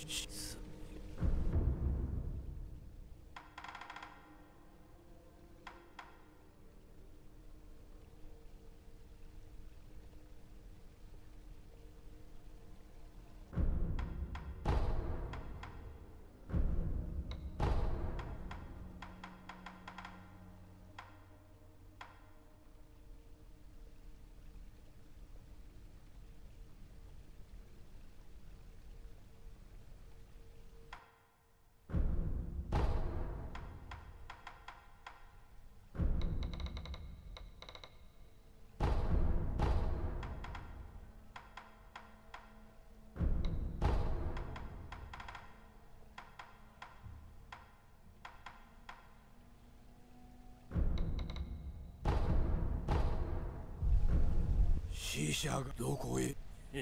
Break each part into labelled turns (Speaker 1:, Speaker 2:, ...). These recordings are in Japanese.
Speaker 1: 死者がどこへ？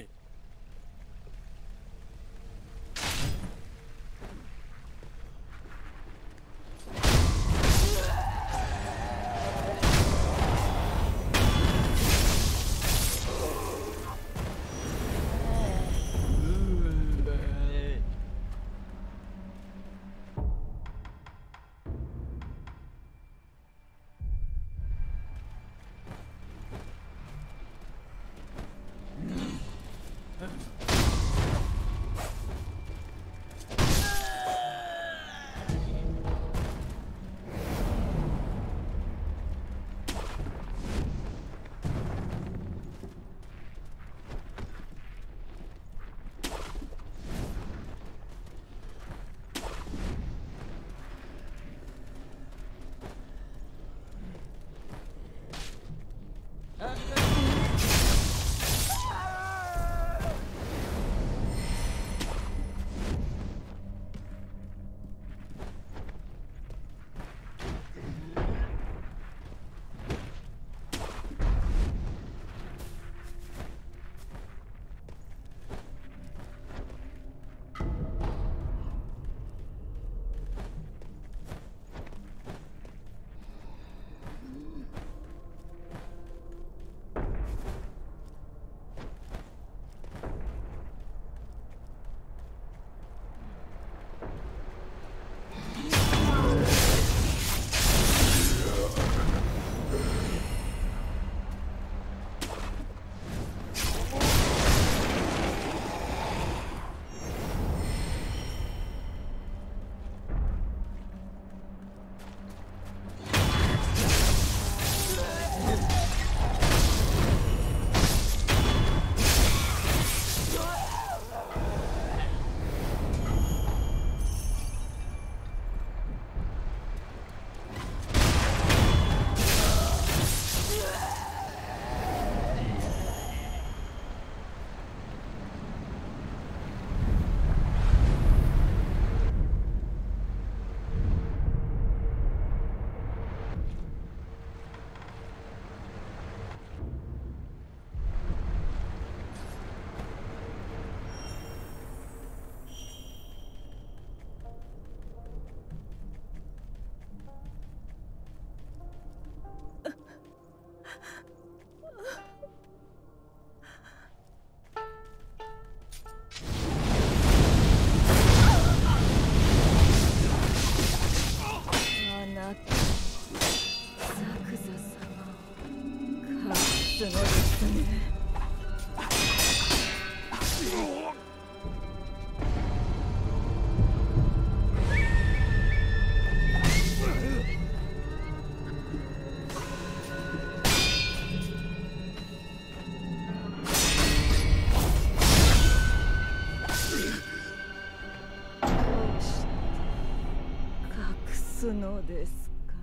Speaker 2: すのですか。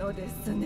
Speaker 1: のですね。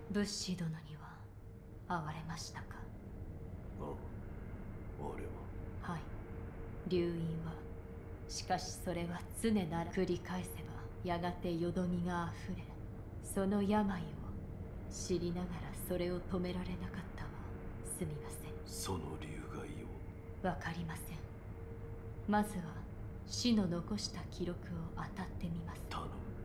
Speaker 1: 仏師殿には会われましたか？
Speaker 2: ああれ
Speaker 1: は。はい、流因は。しかしそれは常なら繰り返せばやがてよどみがあふれ、その病を知りながらそれを止められなかったわ。すみません。
Speaker 2: その流害を。
Speaker 1: わかりません。まずは死の残した記録を当たってみます。
Speaker 2: 頼む。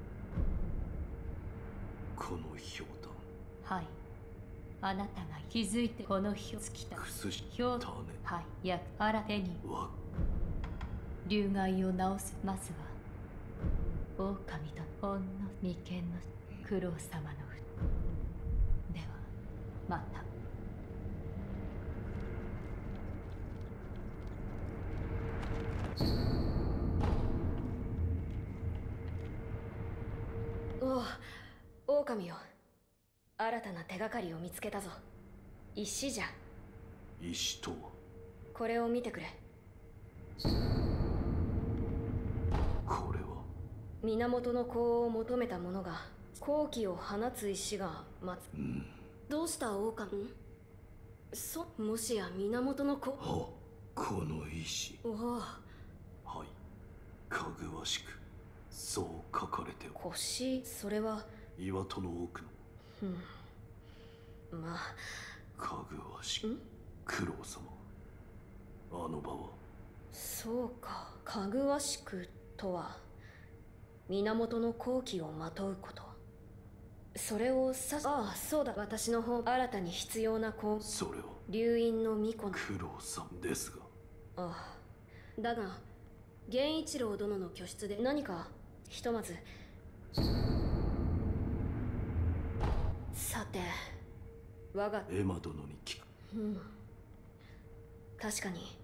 Speaker 2: この氷
Speaker 1: 弾。はい、あなたが気づいてこの日を尽きた
Speaker 2: 弾。くすし
Speaker 1: 氷。
Speaker 2: 種。
Speaker 1: はい、新手に流害を治す。まずは狼とほんの眉間の九郎様のではまた。
Speaker 3: おう、狼よ。新たな手がかりを見つけたぞ。石じゃ。
Speaker 2: 石とは。
Speaker 3: これを見てくれ。
Speaker 2: これは
Speaker 3: 源の子を求めた者が好気を放つ石が待つ。どうした狼？もしや源の子？
Speaker 2: はこの石。
Speaker 3: おお。
Speaker 2: はい、かぐわしくそう書かれておる。
Speaker 3: 腰、それは
Speaker 2: 岩戸の奥の。
Speaker 3: まあ
Speaker 2: かぐわしく九郎様。あの場は。
Speaker 3: そうか。かぐわしくとは源の好気をまとうこと。それをああ、そうだ。私の方、新たに必要な子。
Speaker 2: それは
Speaker 3: 流因の巫女の
Speaker 2: 九郎さんですが。
Speaker 3: ああ、だが源一郎殿の居室で何か。ひとまずさて、我が
Speaker 2: エマ殿に聞く。
Speaker 3: 確かに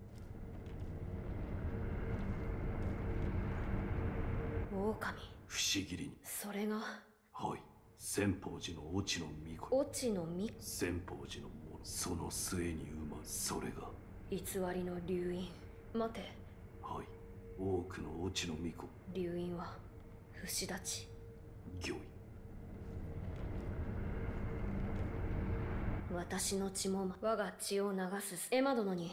Speaker 3: 狼。
Speaker 2: 不思議に。
Speaker 3: それが。
Speaker 2: はい、千宝寺の越智の巫女。
Speaker 3: 越智の巫女。
Speaker 2: 千宝寺の者、その末に生まれ、それが
Speaker 3: 偽りの流因。待て。
Speaker 2: はい、多くの越智の巫女。
Speaker 3: 流因は不死立ち。
Speaker 2: 御意。
Speaker 3: 私の血も我が血を流すエマ殿に。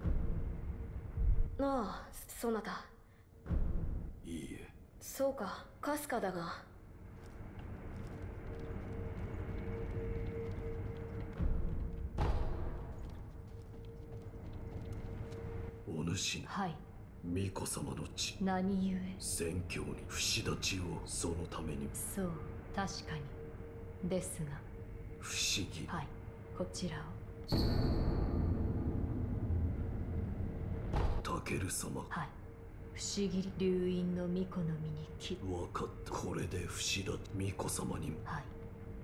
Speaker 3: ああ、そなた。
Speaker 2: いいえ。
Speaker 3: そうか、かすかだが。
Speaker 2: お主に
Speaker 1: はい。
Speaker 2: 巫女様の血。
Speaker 1: 何故？
Speaker 2: 宣教に不死立ちを。そのために
Speaker 1: そう、確かに。ですが
Speaker 2: 不思議。
Speaker 1: はい、こちらを。
Speaker 2: タケル様。
Speaker 1: はい、不思議流因の巫女の身に切る。
Speaker 2: わかった。これで不死だ。巫女様にも。
Speaker 1: はい。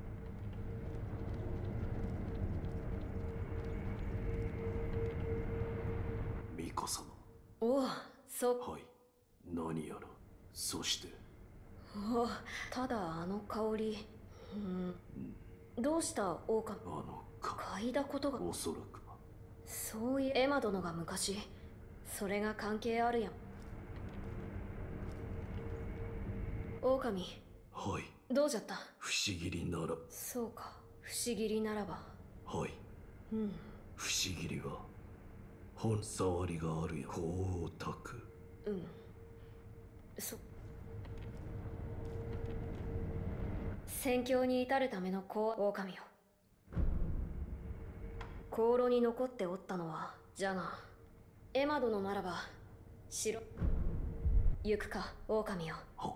Speaker 2: 巫女様。
Speaker 3: おお、
Speaker 2: はい、何やら。そして
Speaker 3: おお、ただあの香り。どうした狼？
Speaker 2: あの
Speaker 3: 嗅いだことが。
Speaker 2: おそらくは。
Speaker 3: そういうエマ殿が昔、それが関係あるやん。狼、
Speaker 2: はい、
Speaker 3: どうじゃった？
Speaker 2: 不思議りなら。
Speaker 3: そうか、不思議りならば。
Speaker 2: はい、不思議りは本触りがあるやん。香を焚く。
Speaker 3: 戦況に至るための狼よ。香炉に残っておったのは、じゃがエマ殿ならば城行くか、狼よ。
Speaker 2: は。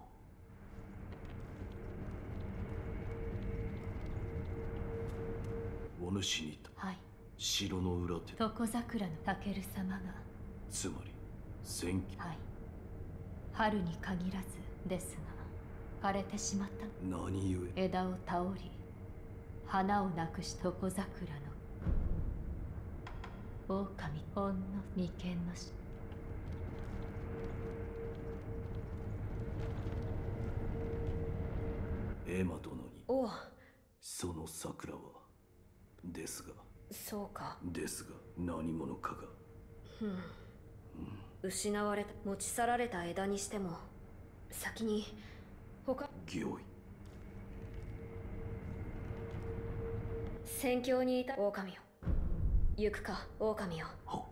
Speaker 2: お主に
Speaker 1: はい。
Speaker 2: 城の裏手。
Speaker 1: 床桜のタケル様が。
Speaker 2: つまり戦記。
Speaker 1: はい。春に限らずですが枯れてしまった。
Speaker 2: 何故？
Speaker 1: 枝を倒り花をなくした床桜の狼ほんの眉間の
Speaker 2: エマ殿に。
Speaker 3: おう。
Speaker 2: その桜は。ですが。
Speaker 3: そうか。
Speaker 2: ですが何者かが。
Speaker 3: 失われた、持ち去られた枝にしても先に他。
Speaker 2: 御意。
Speaker 3: 戦況にいた狼よ。行くか、狼よ。
Speaker 2: は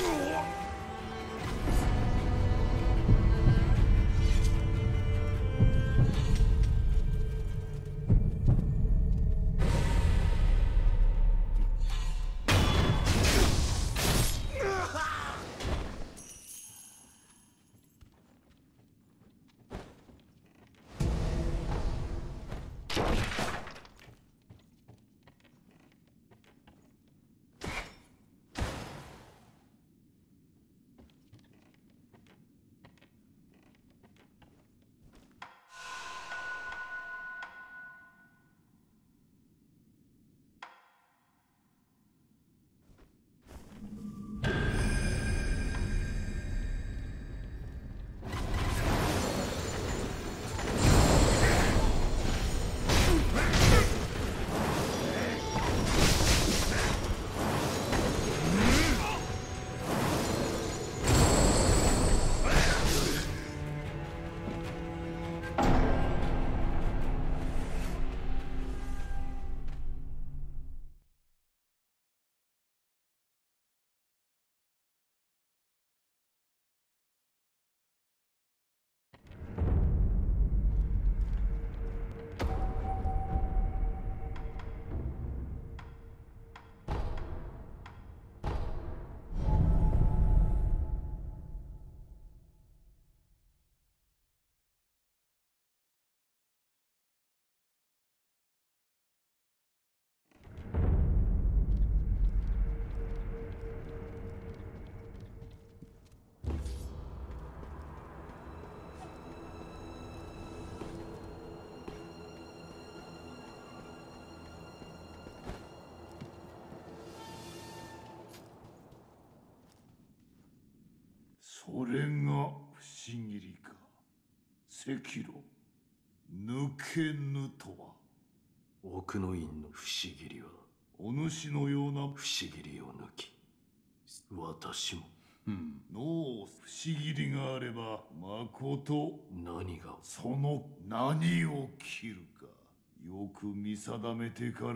Speaker 4: それが不思議か。赤炉抜けぬとは。
Speaker 2: 奥の院の不思議は
Speaker 4: お主のような
Speaker 2: 不思議を抜き、私も
Speaker 4: の不思議があればまこと
Speaker 2: 何が
Speaker 4: その何を切るかよく見定めてから。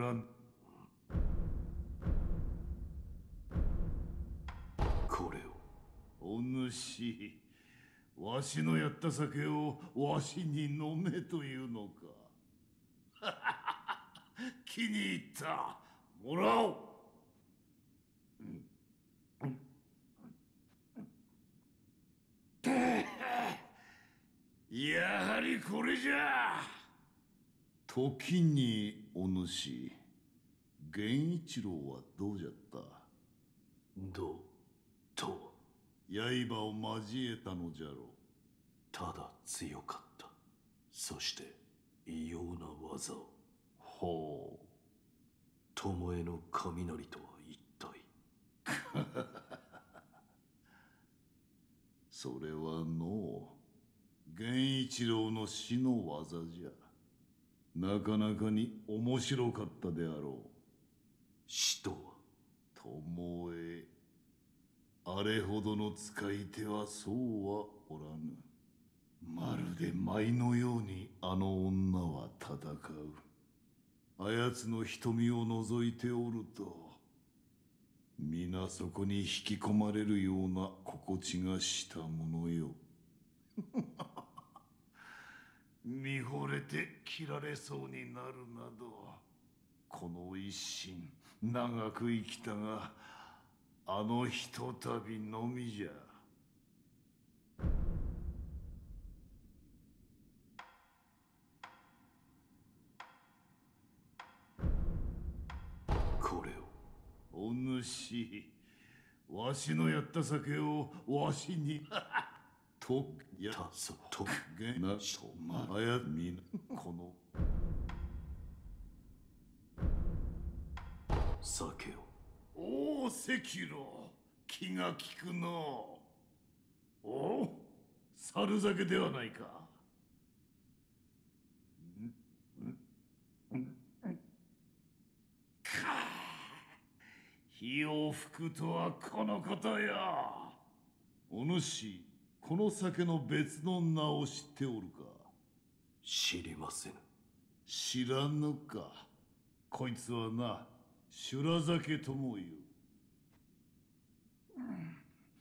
Speaker 2: これを。
Speaker 4: お主、わしのやった酒をわしに飲めというのか。気に入った。もらおう。やはりこれじゃ。時にお主、源一郎はどうじゃった。
Speaker 2: どうとは。
Speaker 4: 刃を交えたのじゃろう。
Speaker 2: ただ強かった。そして異様な技を。
Speaker 4: ほう。
Speaker 2: 巴の雷とは一体。
Speaker 4: それはの源一郎の死の技じゃ。なかなかに面白かったであろう。
Speaker 2: 死とは。
Speaker 4: 巴、あれほどの使い手はそうはおらぬ。まるで舞のようにあの女は戦う。あやつの瞳を覗いておると、皆そこに引き込まれるような心地がしたものよ。見惚れて切られそうになるなど、この一心長く生きたが、あのひとたびのみじゃ。
Speaker 2: これを。
Speaker 4: お主、わしのやった酒をわしに。とや
Speaker 2: たそと
Speaker 4: げなとまやみなこの
Speaker 2: 酒を。
Speaker 4: おお赤炉、気が利くの。おお、猿酒ではないか。火を吹くとはこのことよ。お主、この酒の別の名を知っておるか。
Speaker 2: 知りませぬ。
Speaker 4: 知らぬか。こいつはな、修羅酒とも言う。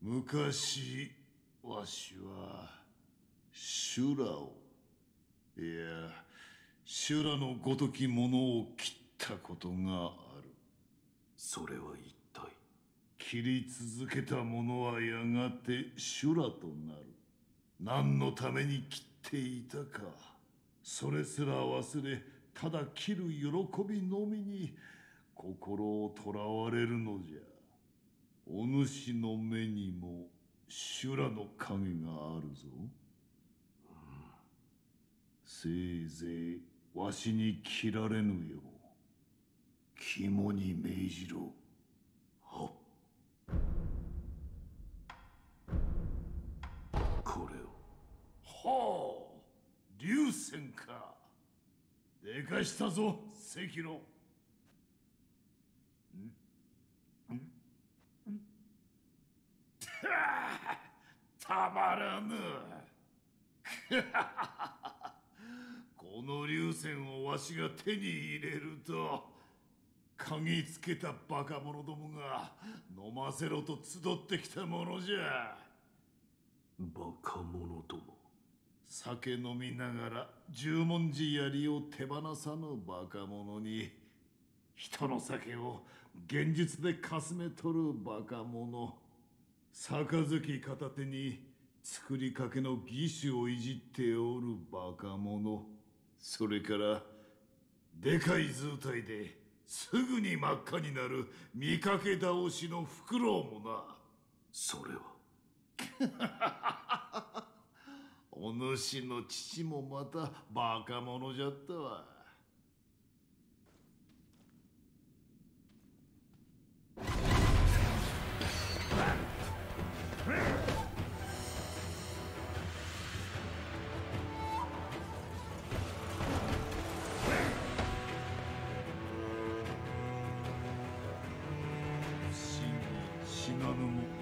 Speaker 4: 昔わしは修羅を、いや修羅のごときものを切ったことがある。
Speaker 2: それは一体。
Speaker 4: 切り続けた者はやがて修羅となる。何のために切っていたか、それすら忘れ、ただ切る喜びのみに心をとらわれるのじゃ。お主の目にも修羅の影があるぞ。せいぜいわしに切られぬよう肝に銘じろ。
Speaker 2: はっ。これを。
Speaker 4: はあ、流泉か。でかしたぞ赤炉。たまらぬ。この流泉をわしが手に入れると、嗅ぎつけたバカ者どもが飲ませろと集ってきたものじゃ。
Speaker 2: バカ者ども。
Speaker 4: 酒飲みながら十文字槍を手放さぬバカ者に、人の酒を現実でかすめ取るバカ者、杯片手に作りかけの義手をいじっておるバカ者、それからでかい図体ですぐに真っ赤になる見かけ倒しのフクロウもな。
Speaker 2: それは。
Speaker 4: お主の父もまたバカ者じゃったわ。死なぬもと。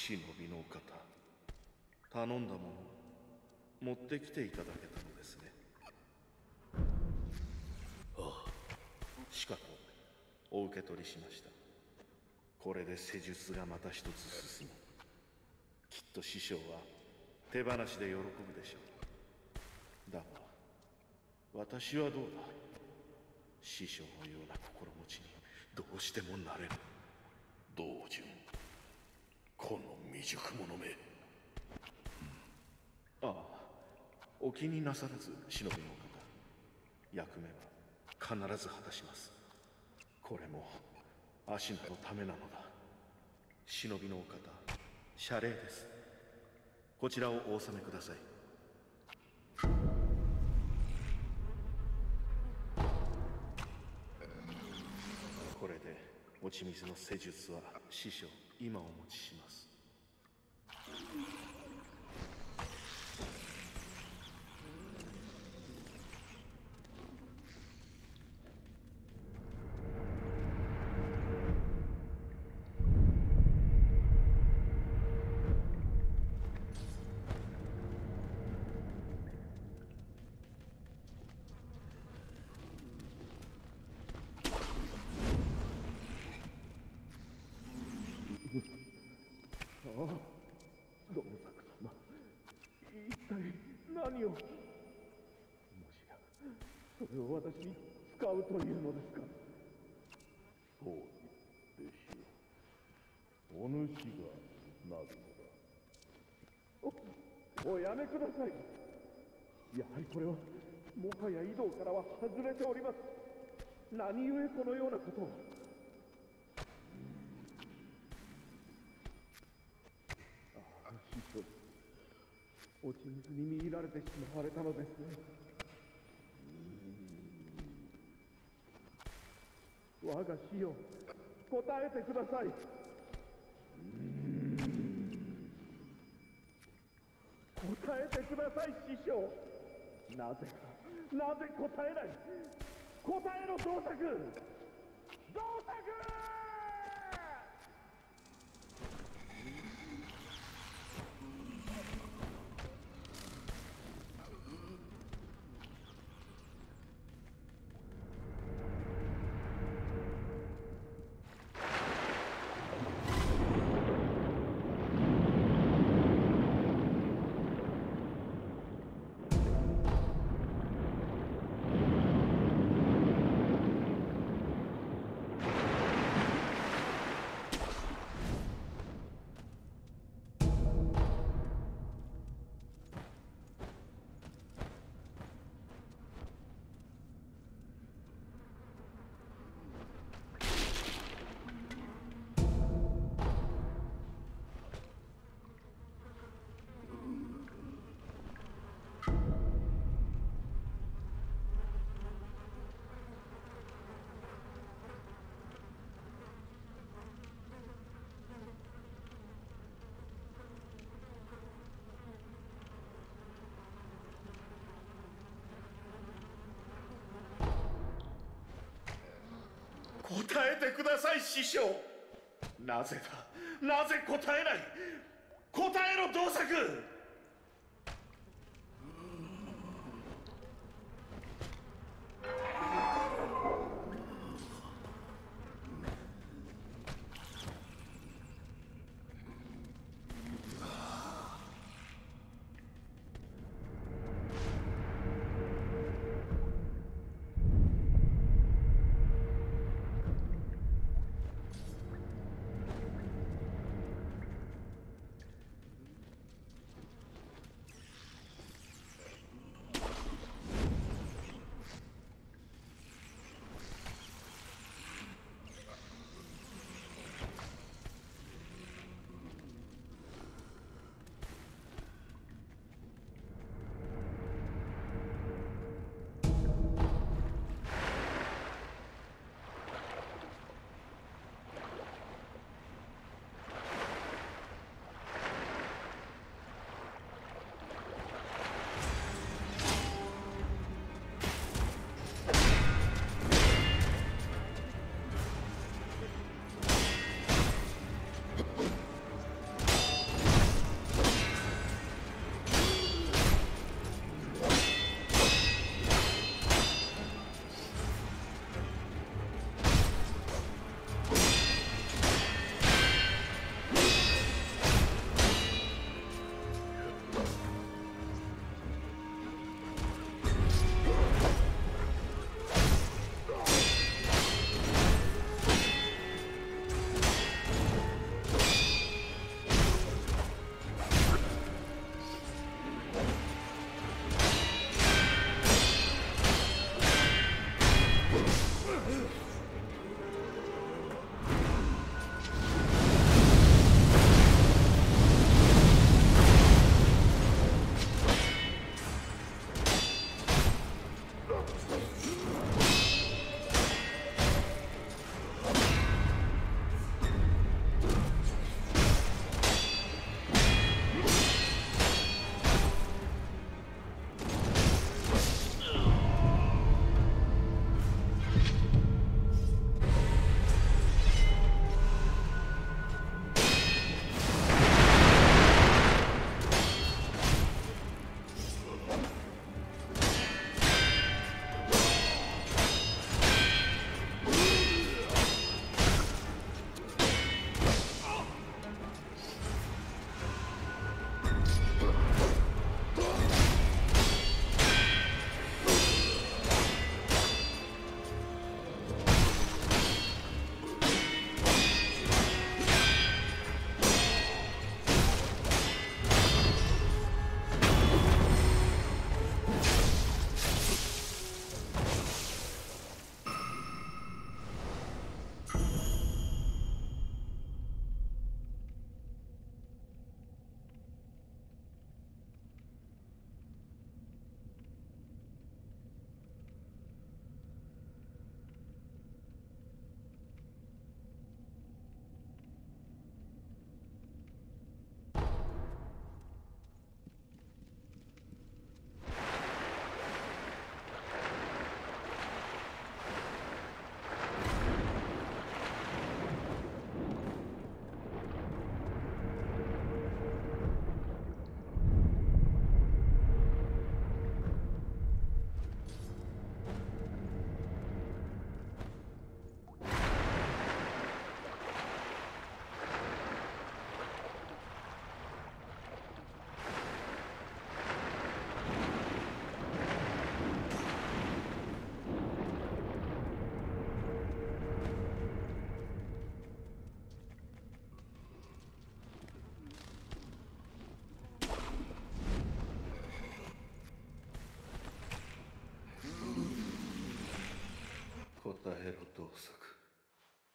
Speaker 5: 忍びの方、頼んだもの持ってきていただけたのですね。
Speaker 2: ああ、
Speaker 5: しかとお受け取りしました。これで施術がまた一つ進む。きっと師匠は手放しで喜ぶでしょう。だが私はどうだ。師匠のような心持ちにどうしてもなれぬ。
Speaker 2: 道順、この未熟者め。
Speaker 5: ああ、お気になさらず忍びの方、役目は必ず果たします。これもアシナのためなのだ。忍びのお方、謝礼です。こちらをお納めください。これで落ち水の施術は師匠今お持ちします。
Speaker 6: 道作様、一体何を。もしやそれを私に使うというのですか。
Speaker 4: そうですよ。お主がなるのだ。
Speaker 6: おやめください。やはりこれはもはや井戸からは外れております。何故このようなことを。師匠、落ち水に見入られてしまわれたのですね。我が師よ、答えてください。答えてください、師匠。なぜ答えない。答えろ、道作。道作。答えてください、師匠。なぜだ、なぜ答えない。答えろ、道作。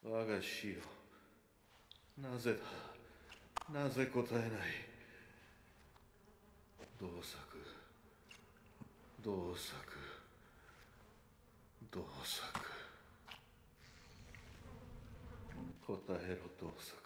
Speaker 5: 我が死よ、なぜだ、なぜ答えない。同作、同作、同作。答えろ、同作。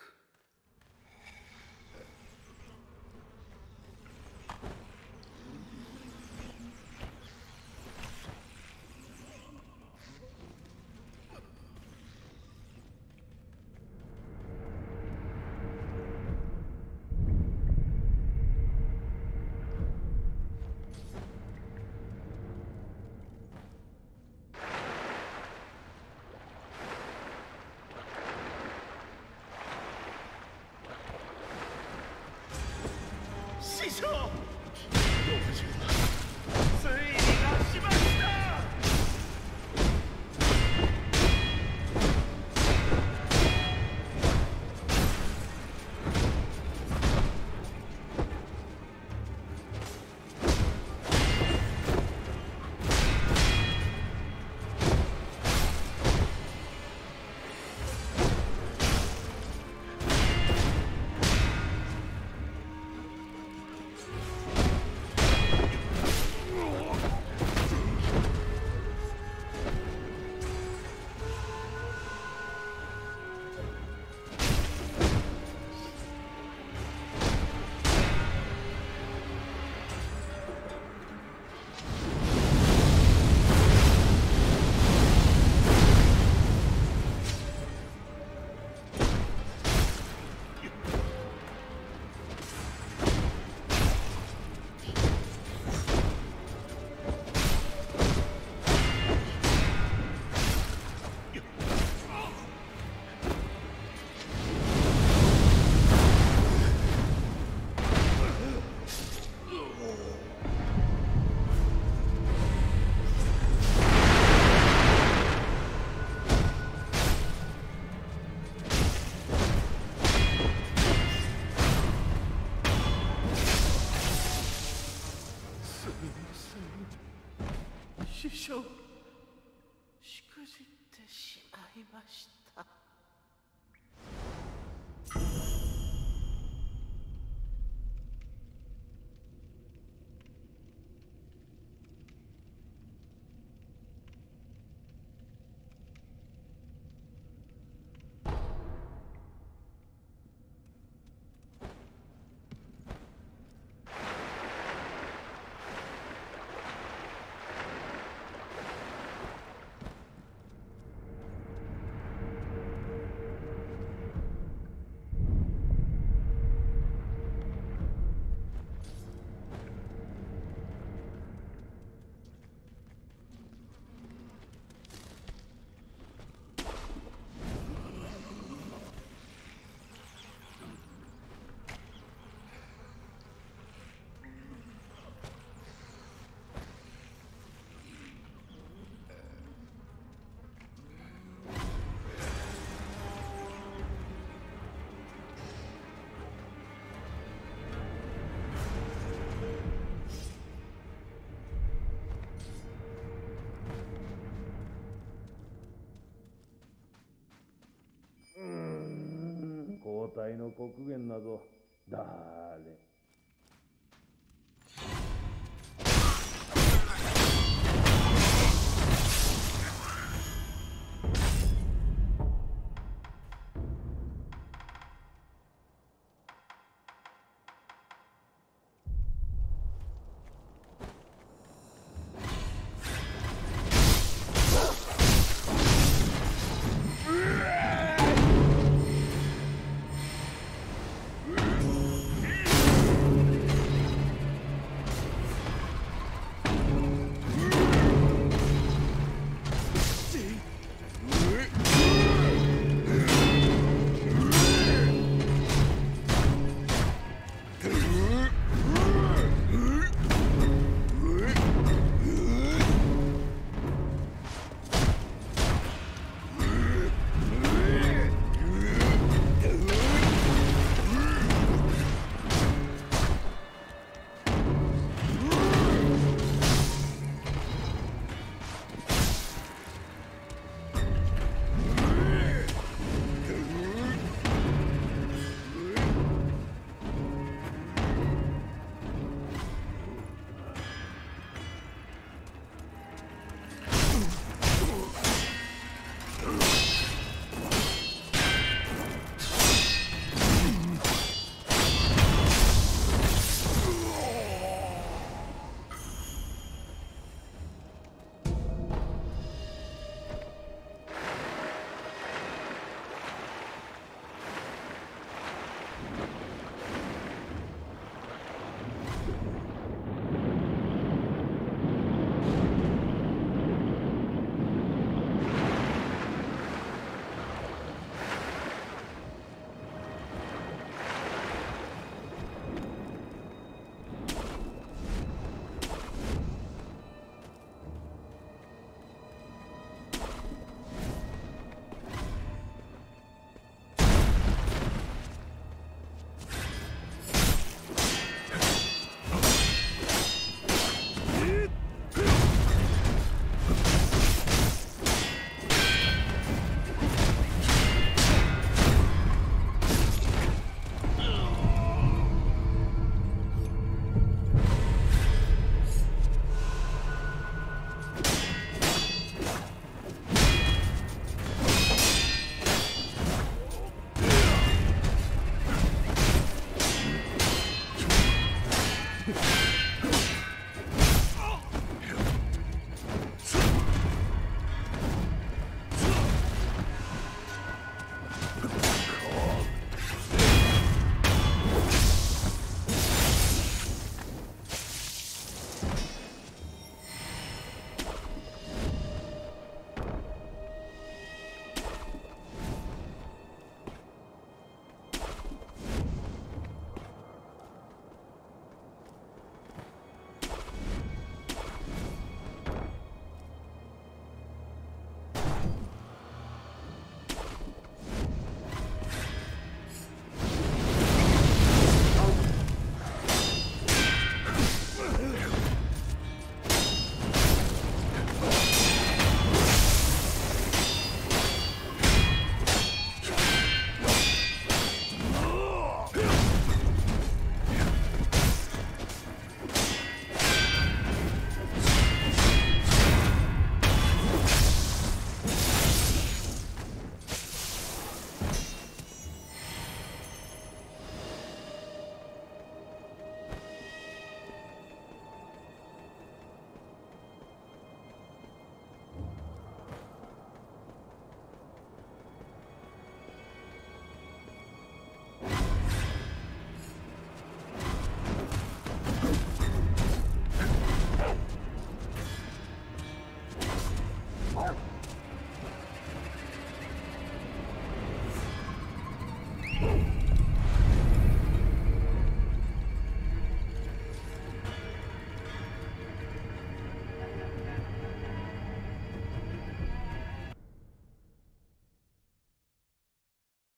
Speaker 5: 師匠、ついに出しました。師匠、しくじってしまいました。
Speaker 6: 交代の刻限などだれ。
Speaker 3: う